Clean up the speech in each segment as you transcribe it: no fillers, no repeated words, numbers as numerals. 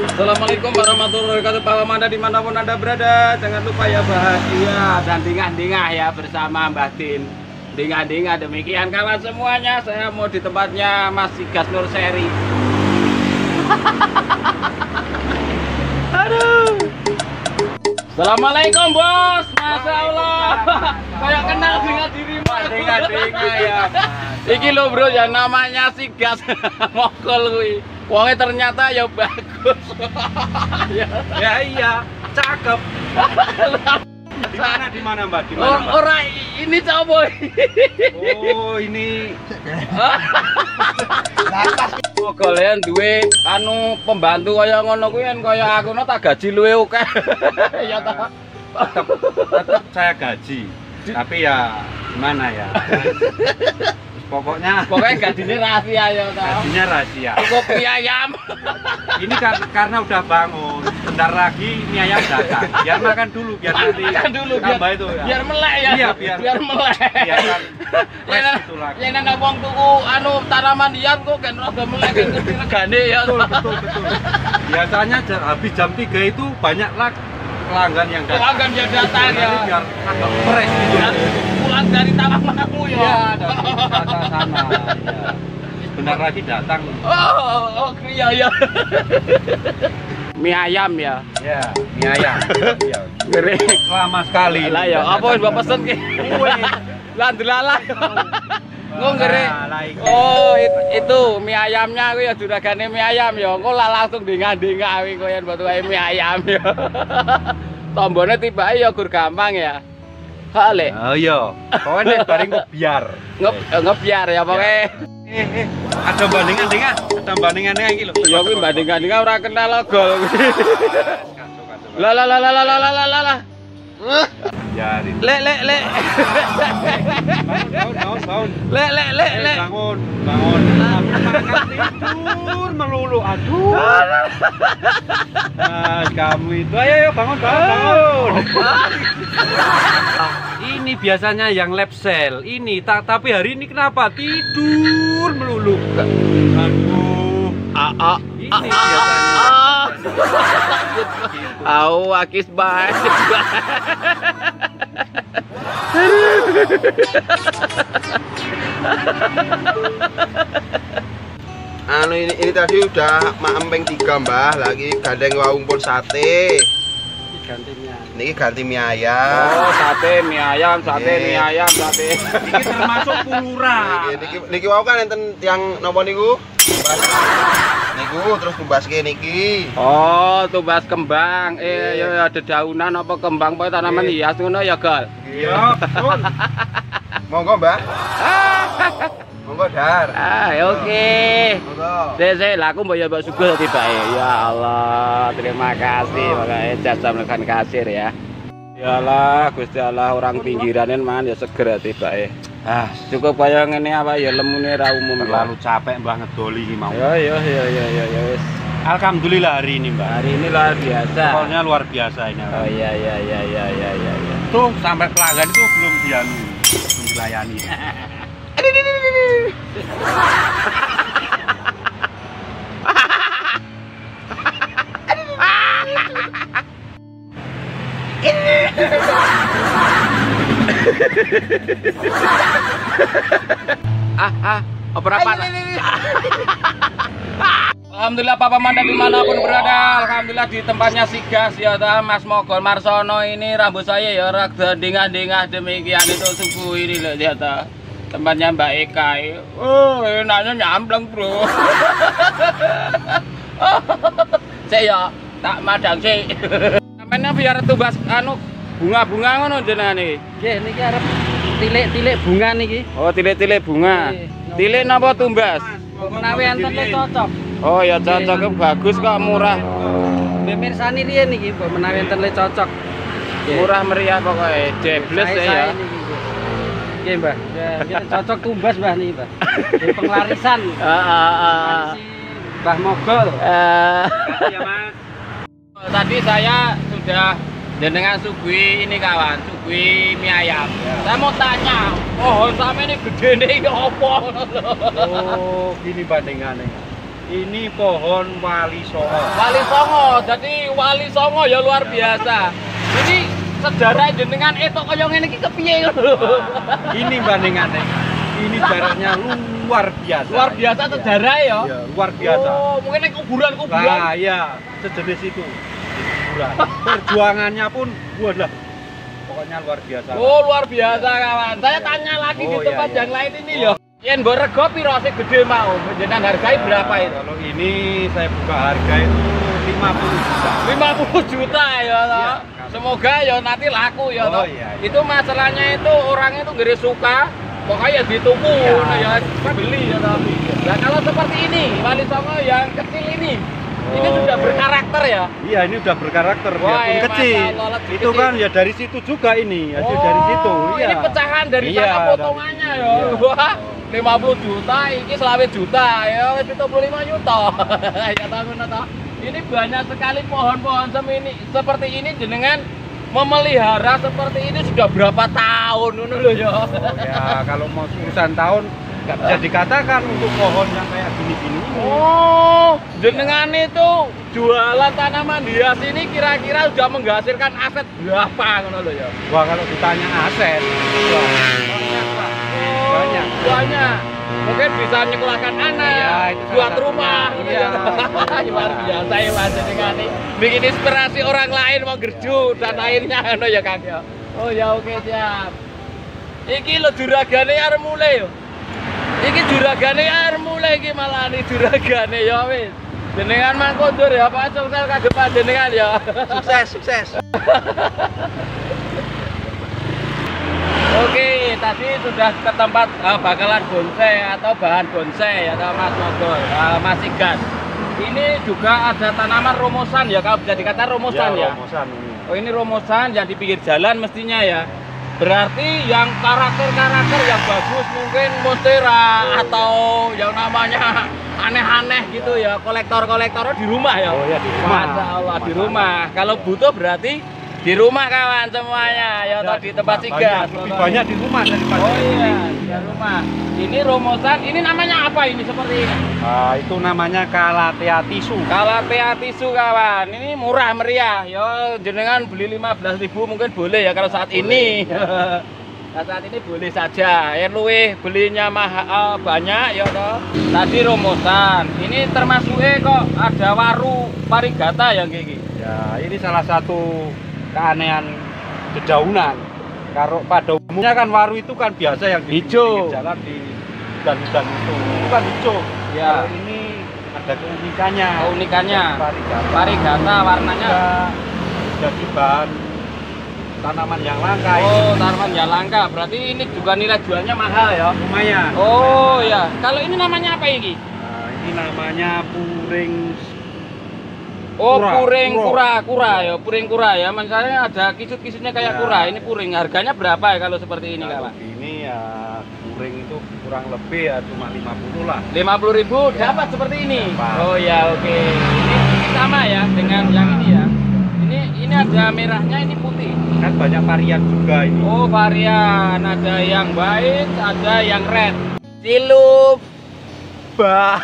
Assalamualaikum warahmatullahi wabarakatuh. Pak Wamanda dimanapun Anda berada, jangan lupa ya bahagia dan dingah-dingah ya bersama Mbah Din. Dingah-dingah demikian kawan semuanya. Saya mau di tempatnya Mas Sigas Nur Seri. Aduh. Assalamualaikum bos. Masya Allah. Kayak kenal dengan dirimu. Dingah-dingah ya. Iki lo bro ya namanya Sigas. Mokol kuwi. Wongnya ternyata ya bagus. Ya iya, cakep. Di mana Mbak? Di mana? Orang ini coba. Oh, ini. Oh, kalian duwe anu pembantu kaya ngono kuwi kan kaya aku no tak gaji luwe akeh. Ya ta. Tetap saya gaji. Tapi ya gimana ya? Pokoknya gajinya rahasia ya ta. Gajinya rahasia. Cukup mie ayam. Ini kan karena udah bangun. Bentar lagi mie ayam datang. Biar makan dulu biar nanti tambah itu ya. Biar melek ya. Iya, biar melek. Biar kan ya nang wong tuku anu tanaman liar kok kan rada melek ngerti regane ya. Betul. Biasanya habis jam 3 itu banyak pelanggan yang datang. Pelanggan yang datang ya. Biar agak fresh gitu. Pulang dari tamanmu ya. Iya, dari sana. Ya. Bentar lagi datang. Oh, iya. Mie ayam ya. Ya, mie ayam. Iya. Ngeri. Lama sekali. Lah ya, apa yang Bapak pesen ki? Kue. Lah ndelalah. Ngeri. Oh, itu mie ayamnya kuwi ya juragane mie ayam ya. Engko lah langsung dingah-dingah kuwi koyo buat mie ayam ya. Tombone tibake ya gur gampang ya. Hale. Oh iya. Pokoknya bareng ngebiar. Ngebiar ya pokoknya. Ada bandingan-bandingan. Ada bandingan-bandingan iki lho. Ya kuwi bandingan-bandingan ora kenal gol. Lah. Biarin. Lek. Bangun. Lek. Bangun. Tidur melulu. Aduh. Nah, kamu itu ayo bangun. Ini biasanya yang lap sale. Ini tapi hari ini kenapa tidur melulu? Aduh. Ini biasanya. Au akis baik. Anu ini tadi udah empeng 3 Mbah, lagi gandeng waumpun sate. Ini ganti mie ayam. Oh, sate mie ayam. Iki termasuk puluran. Niki wau kan enten yang napa niku? Niku terus tumbaske niki. Oh, tumbas kembang. Ya dedaunan apa kembang apa tanaman hias ngono ya, Gal? Iya, betul. Monggo, Mbak. Monggo, Dar. Oke. Monggo. Saya laku mbok ya mbok sugih tibake. Ya Allah, terima kasih makanya jasa menekan kasir ya. Iyalah, Gusti Allah orang pinggiran man ya seger tibake. Cukup kaya ngene apa ya lemune ra umum. Terlalu capek Mbah ngedoli iki mau. Ya wis. Alhamdulillah hari ini, Mbak. Hari ini luar biasa. Pokoknya luar biasa ini. Oh iya. Tuh sampai pelanggan itu belum dilayani. Apa? Alhamdulillah Papa Manda dimanapun berada. Alhamdulillah di tempatnya Sigas ya Mas Mogol Marsono ini rambut saya ya rada dingah-dingah demikian itu suku ini loh lihat tempatnya Mbak Eka. Oh enaknya nyampleng bro. Saya ya tak madang sih. Namanya biar tumbas anu bunga-bunga ngono jenengan iki. Nggih niki arep tilik-tilik bunga niki. Oh, tilik-tilik bunga. Tilik napa tumbas? Menawi enten cocok. Oh, ya cocok bagus kok murah. Nggih mirsani riyen niki, mbok menawi enten cocok. Murah meriah pokoknya, jebles ya. Nggih, Mbah. Nggih cocok tumbas Mbah niki, Mbah. Nggih penglarisan. Mbah Mogol. Iya, Mas. Tadi saya sudah jenengan sugui ini kawan, sugui mie ayam. Saya mau tanya, oh sama ini gede nih apa? Oh, gini bandingannya. Ini pohon wali songo. Wali songo, jadi wali songo ya luar biasa. Ini sejarah jenengan itu kaya ngene iki kepiye lho. Ini bandingannya. Ini jaraknya luar biasa. Luar biasa sejarah ya. Iya, luar biasa. Oh, mungkin ini kuburan-kuburan. Nah, iya, sejenis itu. Kuburan. Perjuangannya pun walah. Pokoknya luar biasa. Oh, luar biasa kawan. Saya tanya lagi di tempat iya. yang lain ini ya. Yen mbok rego piro sing gede mau? Jenengan hargai berapa itu? Kalau ini saya buka harga itu 50 juta. 50 juta ya toh. Iya. Semoga ya nanti laku ya Oh, toh. iya, iya. Itu masalahnya itu orangnya itu gede suka. Pokoknya ya dituku ya beli ya toh. Nah, kalau seperti ini, wali songo yang kecil ini sudah berkarakter ya. Iya, ini udah berkarakter Wah, biarpun ya, kecil. masalah Itu kan ya dari situ juga ini, hasil dari situ. Iya. Ini pecahan dari Iya, sana potongannya ya. iya. Wah, 50 juta, ini 20 juta ya, 75 juta. Ya tahu ngono toh. Ini banyak sekali pohon-pohon seperti ini jenengan memelihara seperti ini sudah berapa tahun ngono lho ya. Ya, kalau mau urusan tahun nggak bisa dikatakan untuk pohon yang kayak gini-gini. Oh, jenengan itu jualan tanaman hias ini kira-kira sudah menghasilkan aset berapa ngono lho ya? Wah, kalau ditanya aset, wah, banyak, Pak. Banyak. Banyak. Mungkin bisa nyekolahkan anak, Iya, itu buat salah rumah. satunya. Iya. Luar biasa ya Mas jenengan ini. Bikin inspirasi orang lain mau gerju dan lainnya ngono ya Kang ya. Oh ya oke siap. Iki lho juragane arep mulai yo. Iki juragane arep mulai iki malah nih juragane ya wis. Jenengan mangkondur ya Pak sukses kagem panjenengan ya. Sukses. Oke, tadi sudah ke tempat bakalan bonsai atau bahan bonsai atau Mas Mogol, Mas Igan. Ini juga ada tanaman romosan ya, kalau bisa dikatakan romosan ya. Romosan ini. Oh ini romosan yang di pinggir jalan mestinya ya. Berarti yang karakter-karakter yang bagus mungkin monstera atau yang namanya aneh-aneh gitu ya, kolektor-kolektor di rumah ya. Oh ya di rumah. Masya Allah di rumah. Kalau butuh berarti di rumah kawan semuanya ya, atau di tempat sigas. Lebih banyak di rumah daripada Oh iya, di rumah. Ini romosan, ini namanya apa ini seperti ini? itu namanya Calathea tisu. Calathea tisu kawan. Ini murah meriah. Ya jenengan beli 15.000 mungkin boleh ya kalau saat ini. Nah, saat ini boleh saja. Yang luwih belinya mahal banyak ya toh. Tadi romosan. Ini termasuknya kok ada waru parigata yang kayak gini. Ya, ini salah satu keanehan dedaunan. Kalau pada umumnya kan waru itu kan biasa yang di Hijau. pinggir jalan di hutan-hutan itu kan hijau. Ya. Kalau ini ada keunikannya. Keunikannya Parigata. parigata warnanya. Jadi bahan tanaman yang langka. Oh, tanaman yang langka. Berarti ini juga nilai jualnya mahal ya. Lumayan. Oh ya. Kalau ini namanya apa ini? Nah, ini namanya puring. Oh, Kura. kura ya, puring kura ya. Misalnya ada kisut-kisutnya kayak Ya. kura. Ini puring. Harganya berapa ya kalau seperti ini, Kalau Kawan? ini ya puring itu kurang lebih ya cuma 50 lah. 50.000 Ya. dapat seperti ini. Dapat. Oh ya, oke. Ini sama ya dengan yang ini ya. Ini ada merahnya, ini putih. Kan banyak varian juga ini. Oh, varian. Ada yang white, ada yang red. Cilup. Bah.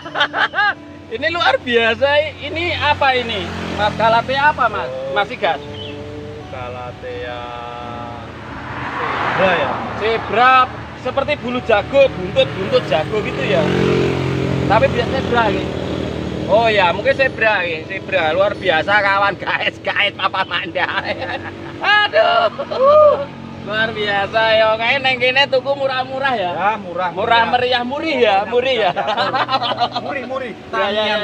Ini luar biasa. Ini apa ini? Mas Calathea apa, Mas? Mas Igas. Calathea zebra ya. Zebra seperti bulu jago, buntut jago gitu ya. Tapi biasa zebra gitu. Oh ya, mungkin zebra gitu. Zebra luar biasa kawan, guys apa manda. Aduh. Luar biasa ya, kayak neng kene tuku murah-murah ya. Ya, murah. Murah meriah, murih ya, murih ya. Murih. Ya.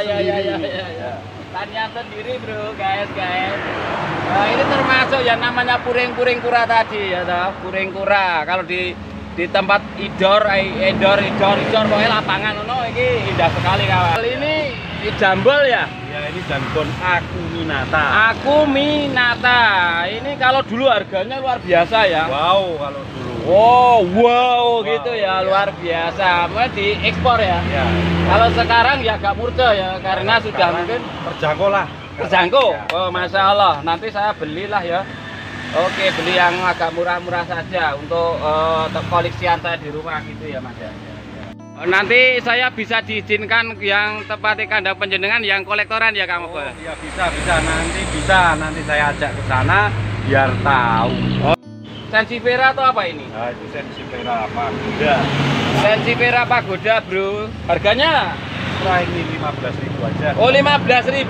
Tanian sendiri bro, guys. Nah, ini termasuk yang namanya puring kura tadi ya, toh. Puring kura. Kalau di tempat indoor pokoknya lapangan ono iki indah sekali kawan. Kali ini jambol ya. Ya, ini jambon Acuminata. Acuminata. Ini kalau dulu harganya luar biasa ya. Wow, kalau dulu. Oh, wow gitu ya, luar biasa. Mungkin diekspor ya. Ya, Kalau sekarang ya agak murah ya, karena sudah sekarang mungkin terjangkau lah. terjangkau. Ya. Oh, masya Allah. Nanti saya belilah ya. Oke, beli yang agak murah-murah saja untuk koleksian saya di rumah gitu ya, Mas. Nanti saya bisa diizinkan yang tepatnya kandang panjenengan yang kolektoran ya Kang Mogol? Ya nanti saya ajak ke sana biar tahu. Sensifera atau apa ini? Nah, itu Sensifera Pagoda. Sensifera Pagoda, Bro. Harganya? Wah, ini 15.000 aja. Oh, 15.000.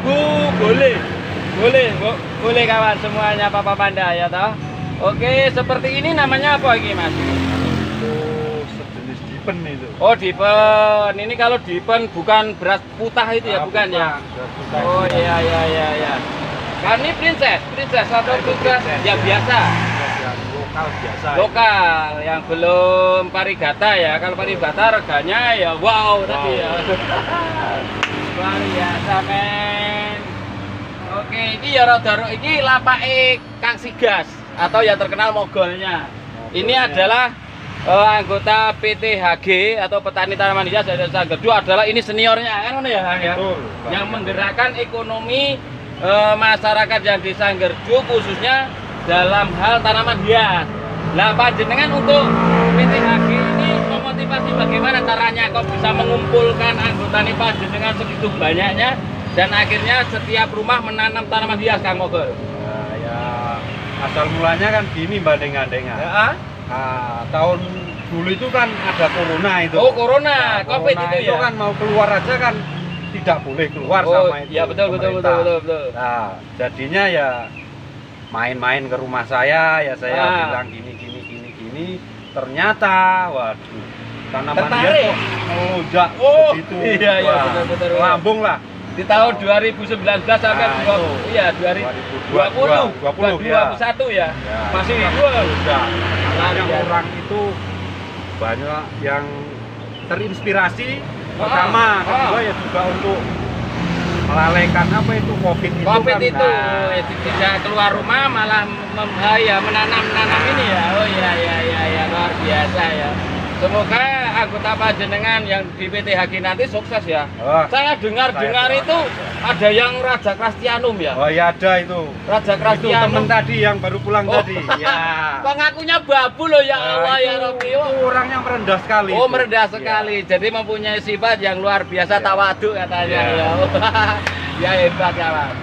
Boleh kawan semuanya Papa Panda ya toh. Oke, seperti ini namanya apa ini Mas? Dipen itu. Oh, dipen. Ini kalau dipen bukan beras putah itu ya, bukan ya? Oh iya. Kan ini princess atau princess ya biasa. Lokal biasa. Lokal yang belum parigata ya. Kalau parigata reganya ya wow tadi ya. Luar biasa men. Oke, ini ya rodaro ini lapake Kang Sigas atau yang terkenal mogolnya. Ini adalah anggota PTHG atau Petani Tanaman Hias dari Desa Gerdu adalah ini seniornya kan ya Kang ya. Betul, yang menggerakkan ekonomi masyarakat yang Desa Gerdu khususnya dalam hal tanaman hias. Nah, panjenengan untuk PTHG ini memotivasi bagaimana caranya kok bisa mengumpulkan anggota nih panjenengan segitu banyaknya dan akhirnya setiap rumah menanam tanaman hias Kang Mogol. Ya asal mulanya kan gini Mbak Dengar. Ya, Nah, tahun dulu itu kan ada corona itu. Oh, corona, nah, COVID corona itu ya. kan mau keluar aja kan tidak boleh keluar sama itu. Iya betul. Nah, jadinya ya main-main ke rumah saya, ya saya bilang gini. Ternyata waduh, tanaman dia kok melonjak begitu. Iya, betul. Lambung lah. Di tahun 2019 sampai 2021 ya. Masih udah. Yang orang itu banyak yang terinspirasi pertama, kedua ya juga untuk melalaikan apa itu COVID itu COVID kan. itu tidak keluar rumah malah menanam ini ya. Oh iya luar biasa ya. Semoga anggota panjenengan yang di PTHG nanti sukses ya. Saya dengar itu ada yang Raja Krastianum ya. Oh iya ada itu. Raja Krastianum. Itu temen tadi yang baru pulang tadi. Ya. Pengakunya babu loh ya Allah ya Rabbi. Itu orangnya merendah sekali. Oh merendah sekali. Jadi mempunyai sifat yang luar biasa tawaduk katanya ya. Ya hebat ya Mas.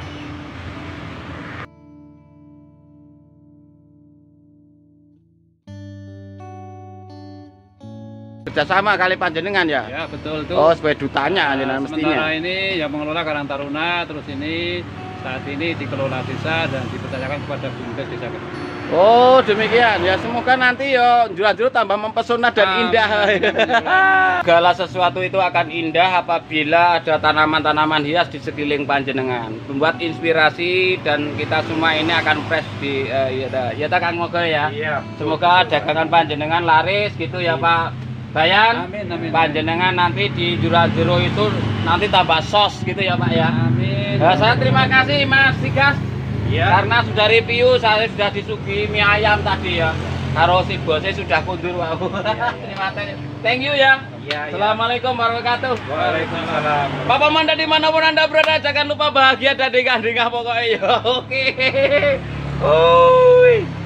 Kerjasama kali panjenengan ya? Ya betul tuh. Oh sebagai dutanya mestinya. Sementara ini yang mengelola Karang Taruna, terus ini saat ini dikelola desa dan dipercayakan kepada Bumdes Desa Gerdu. Oh demikian ya, semoga nanti ya juru-juru tambah mempesona dan indah. Segala sesuatu itu akan indah apabila ada tanaman-tanaman hias di sekeliling panjenengan, membuat inspirasi dan kita semua ini akan fresh di ya Kang Mogol ya. Iya, semoga dagangan panjenengan laris gitu ya Pak Bayan. Amin. Panjenengan nanti di juru-juru itu nanti tambah sos gitu ya Pak ya. Amin. Nah, saya terima kasih Mas Sigas. Iya. Karena sudah review, saya sudah disuguhi mie ayam tadi ya. Karo si bosnya sudah kundur wow. Terima kasih. Thank you ya. Iya. Assalamualaikum warahmatullahi wabarakatuh. Waalaikumsalam. Papa Manda dimanapun Anda berada, jangan lupa bahagia dan dingah-dingah pokoknya ya. Oke. Oi.